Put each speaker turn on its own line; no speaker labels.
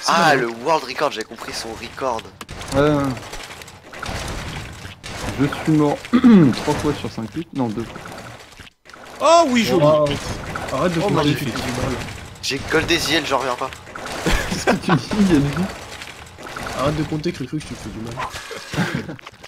Ah, le world record, j'ai compris son record.
Je suis mort 3 fois sur 5 clics. Non, 2 fois.
Oh oui, joli.
Wow. Arrête de
Oh,
faire
magnifique.
du mal.
J'ai goldé Ziel, j'en reviens pas.
Qu'est-ce que tu dis, Yannick?
Arrête de compter, Cru que je te fais du mal.